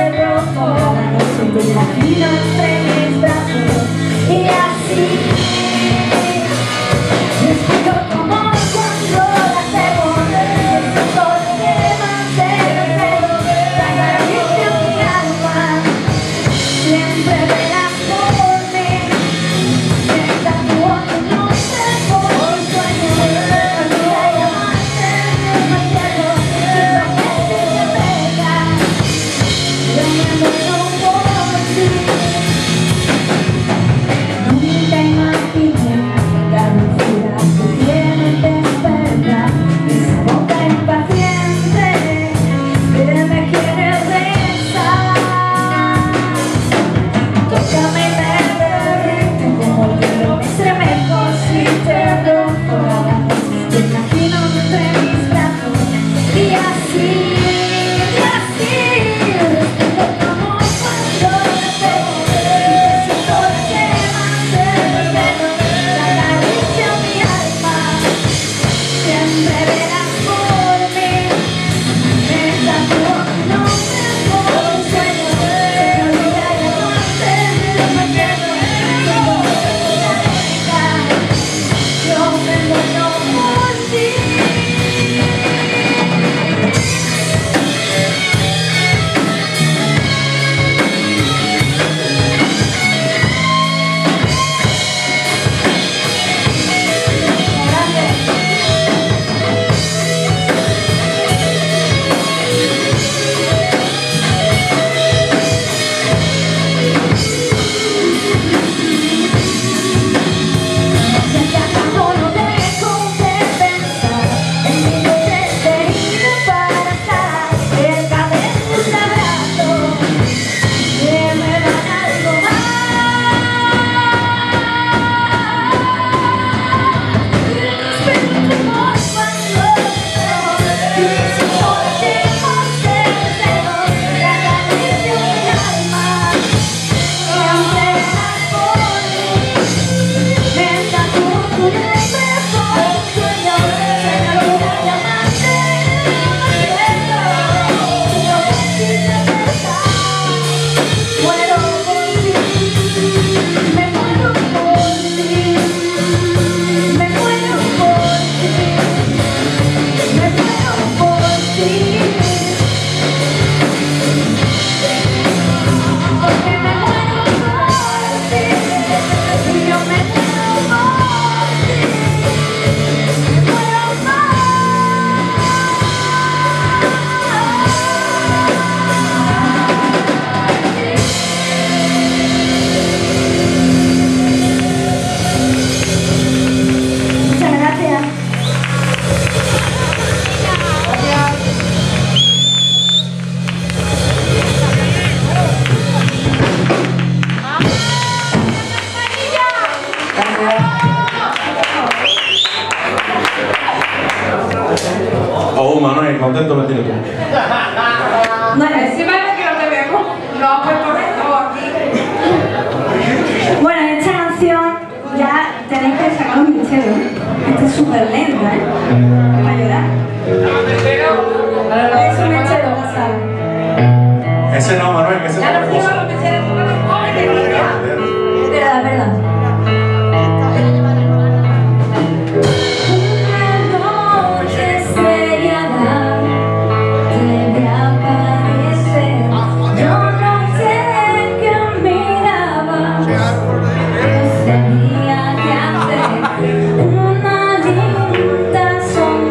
Manuel, contento me tienes tú. No, encima de que no te vemos, lo has puesto todo aquí. Bueno, esta canción ya tenéis que sacar un misterio. Esta es súper lenta, ¿eh? Para llorar. Es un misterio, la sala. Ese no, Manuel, que ese no. Ya no fuimos los misteros, tú no los pones, que verdad, verdad. Una linda sonrisa.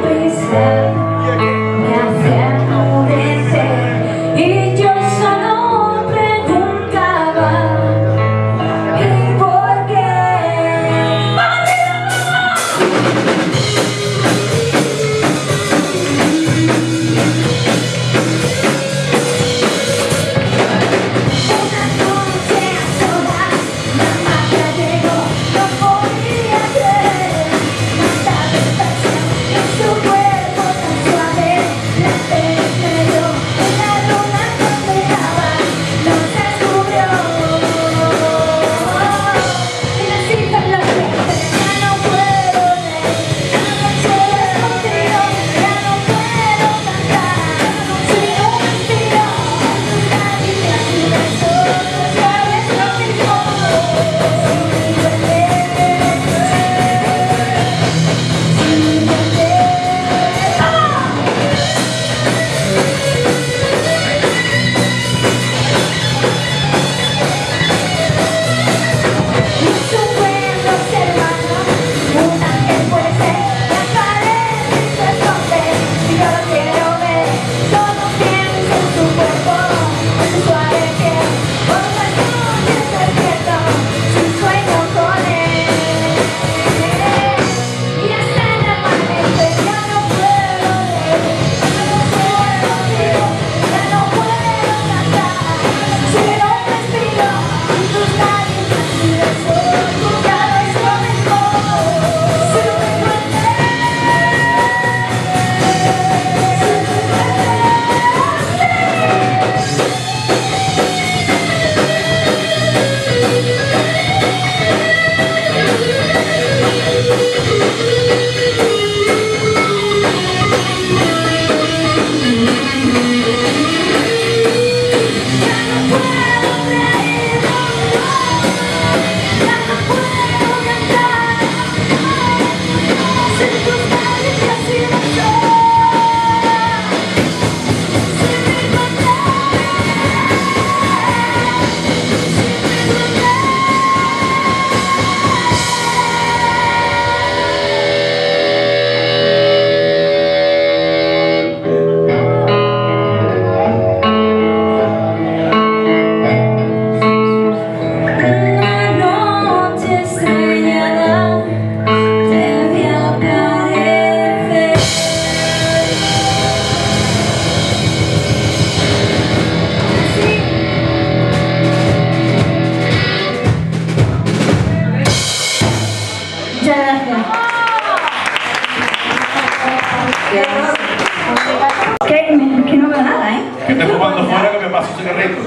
cigarrito.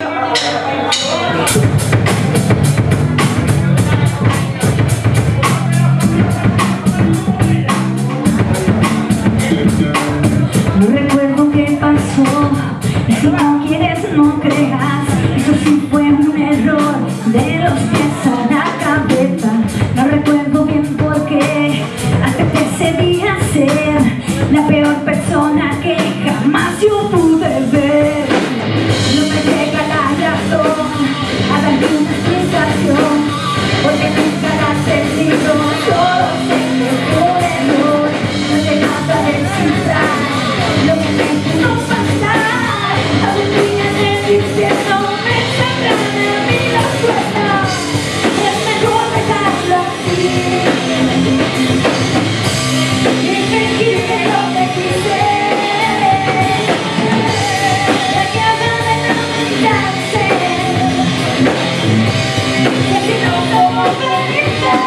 No recuerdo qué pasó, y si no quieres no creas, eso sí fue un error de los pies a la cabeza. No recuerdo bien por qué, hasta que decidí ser la peor persona que jamás yo pude ver. No me llega la razón a darte una explicación, porque nunca la has tenido, solo sé que por error no te vas a descifrar lo que me no pasar. Algún día en el infierno me sabrán a mí la suerte, es mejor dejarlo así y fingir que no te quise. La que habla de lamentarse, que si no somos felices,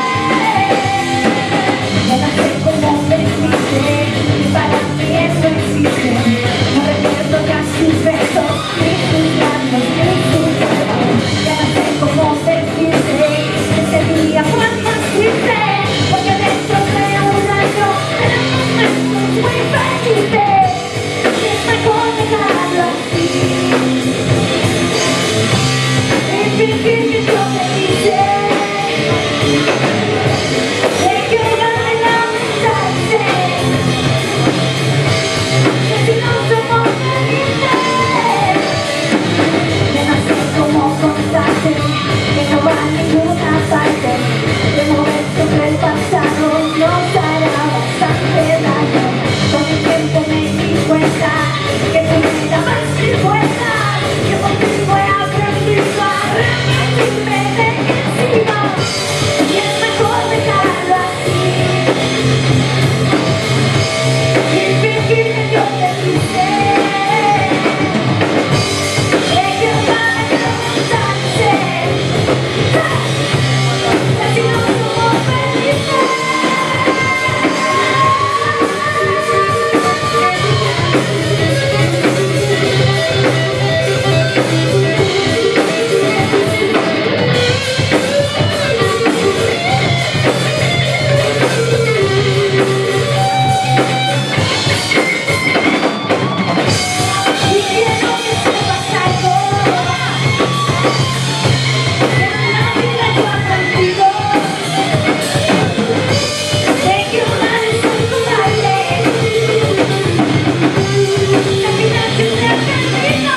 ya no sé cómo permitir, para mí eso existe. No recuerdo casi un beso, ni tus labios, ni tus ojos. Ya no sé cómo decirte, ese día fue más triste, porque dentro de un año eran momentos muy felices, y es mejor dejarlo así y fingir que yo te quise. De que vale lamentarse, que si no somos felices, ya no sé cómo contarte, que no va a ninguna parte. De momento que el pasado nos hará bastante daño. Con el tiempo me di cuenta que tú me dabas mil vueltas, que contigo he aprendido a repetirme de que he sido, y es mejor dejarlo así y fingir que yo te quise. De que vale lamentarse, que si no somos felices. Y quiero que sepas algo, que en la vida yo he aprendido de que amar es saludable, caminar siempre al camino.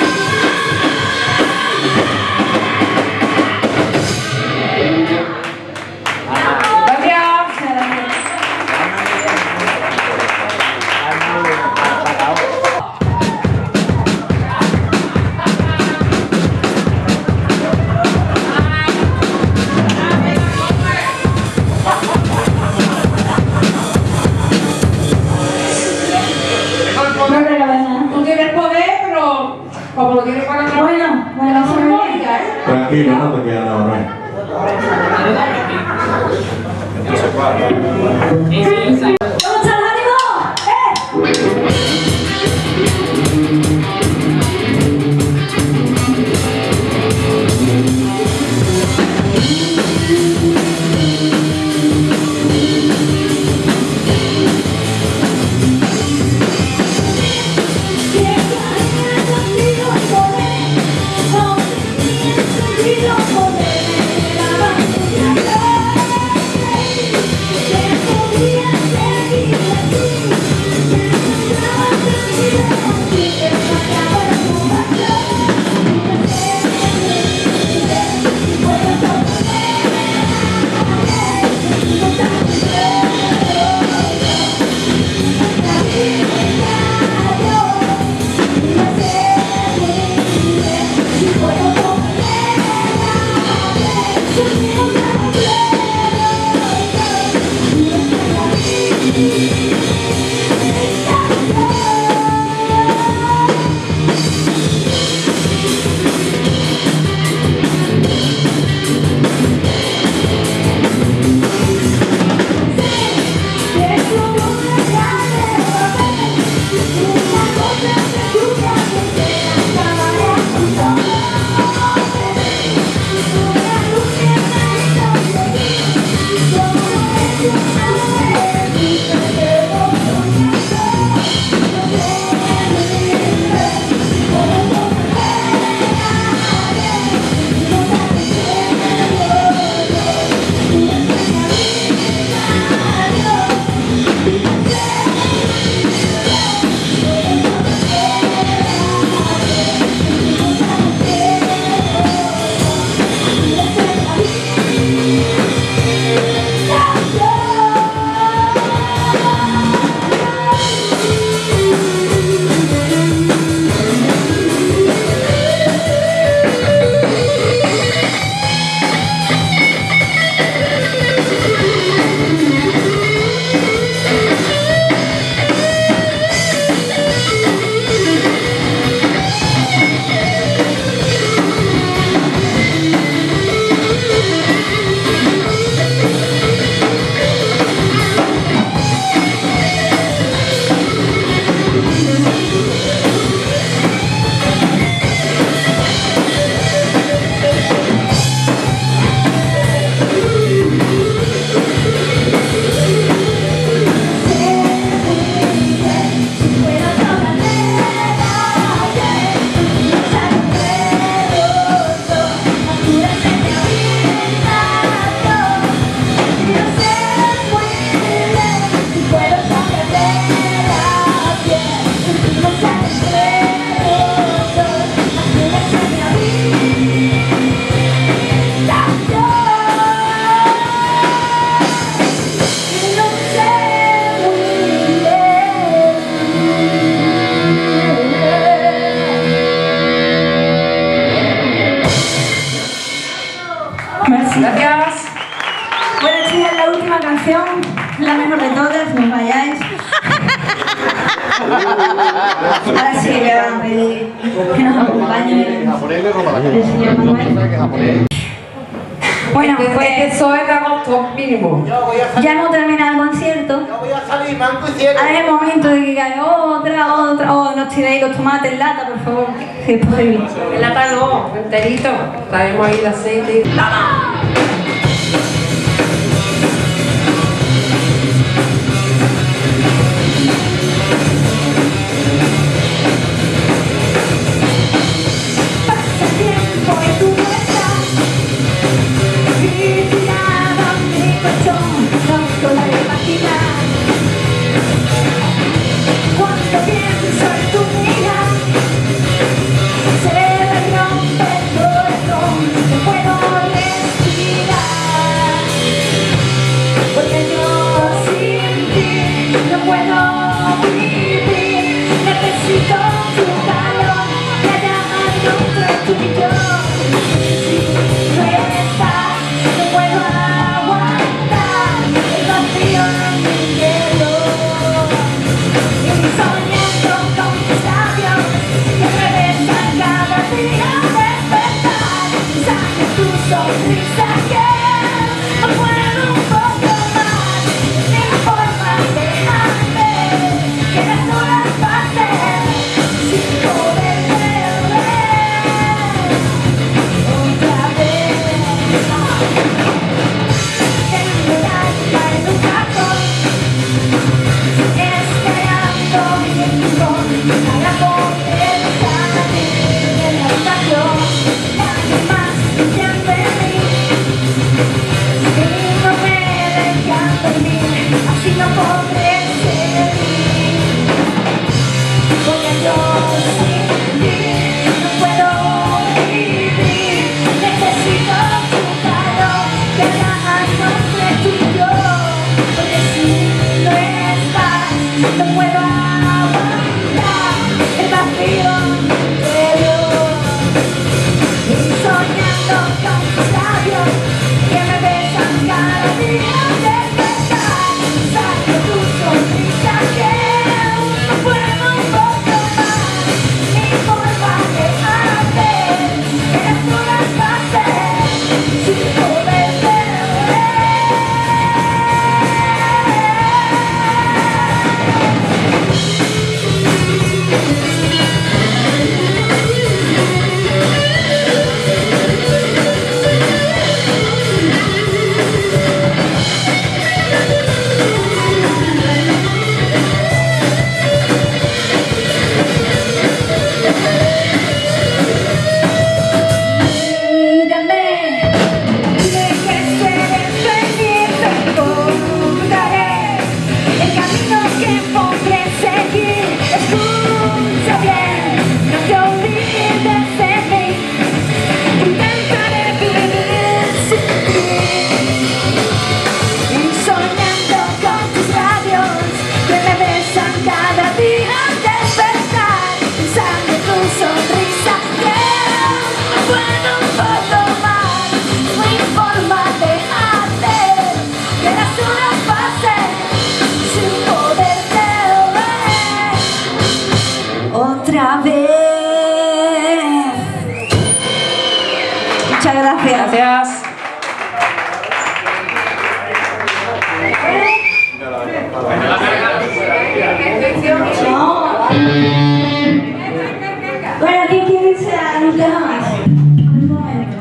No regalan nada. Tú tienes poder, pero como lo tienes para otra Bueno, vamos a ver. Mónica, ¿eh? Tranquilo, no te queda nada, Manuel. Entonces, ¡Vamos al ánimo! Yeah. Gracias. Bueno, chicas, la última canción, la mejor de todas, no os vayáis. Ahora sí le van a pedir que nos acompañe el señor Manuel. Bueno, pues Eso es de agosto mínimo. ya hemos terminado el concierto. Yo voy a salir, manco y ciego. Ahora es el momento de que caiga otra. Oh, no tiréis los tomates en lata, por favor. Si es posible. En lata no, enterito. Traemos ahí el aceite. Pasa el tiempo y tú no estás. Y tirado en mi colchón, no la imaginar. Cuando pienso en tu mirada, se me rompe el corazón, no puedo respirar. Porque yo sin ti no puedo vivir. Necesito tu calor, que haya algo entre tú y yo. Si no estás, no puedo aguantar el vacío en mi interior. Y soñando con tus labios que me besan cada día al despertar. Saca tu sonrisa que no puedo un poco más. Ni forma de hacer que las horas pasen sin poderte ver otra vez. Tengo el alma en un cajón, esperando mi rincón para poder salir de la estación. Nadie más piensa en mí y no me dejan dormir, así no podré seguir. Porque yo sin ti no puedo vivir. Necesito tu calor, que haya algo entre tú y yo. Porque si no estás, no puedo aguantar el vacío interior. Y soñando con tus labios que me besan cada día al despertar. Saco tu sonrisa que no puedo un poco más. Ni forma de hacer que las horas pasen sin poderte ver. Mírame, dime que esperes venir, te contaré el camino que podré seguir. Escucha bien, no te olvides de mí. Intentaré vivir sin ti. Y soñando con tus labios que me besan cada día al despertar. Pensando en tu sonrisa que no puedo un poco más. No hay forma de hacer que las horas pasen sin poderte ver otra vez. Muchas gracias. Gracias. No. Bueno, ¿quién quiere irse a nunca jamás? Un momento.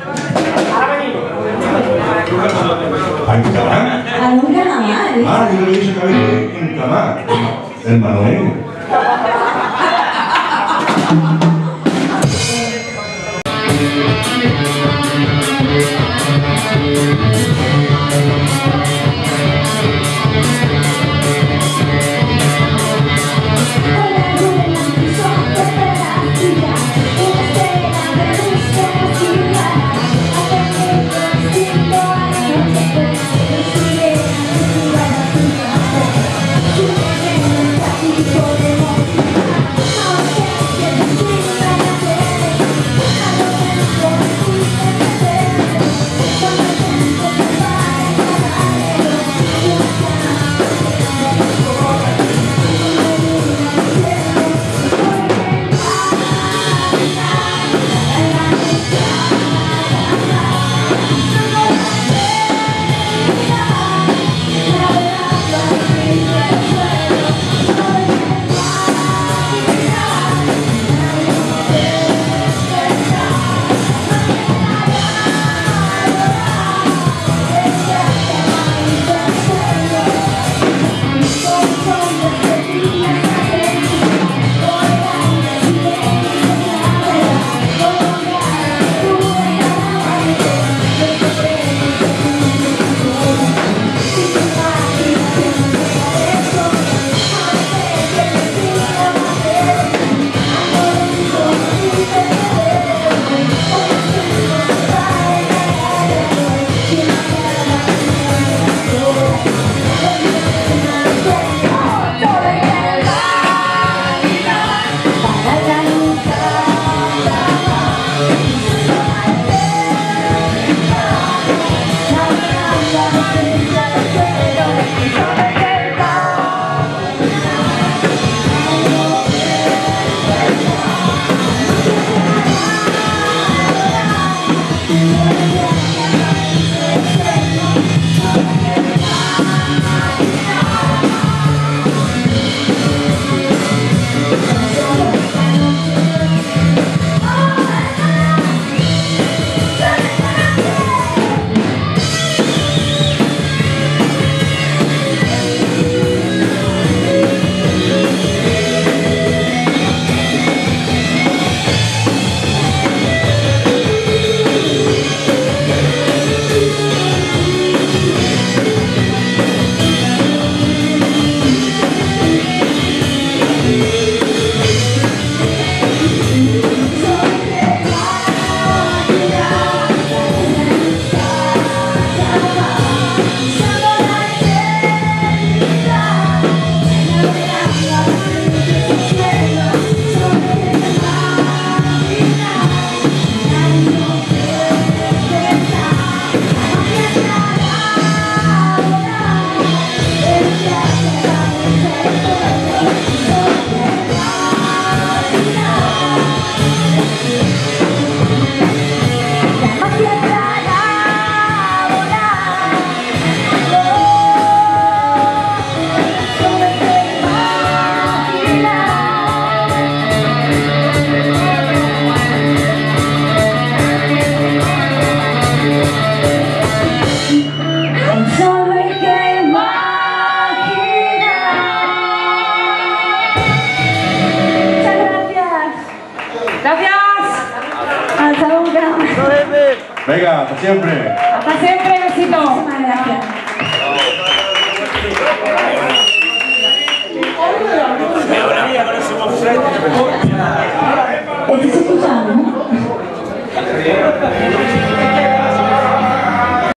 ¿A Encamar? A nunca jamás, ¿eh? Ah, yo le dije que había que Encamar. El Manuel. Podemos Venga, hasta siempre. Hasta siempre, besito. Muchísimas gracias. ¿Estás escuchando?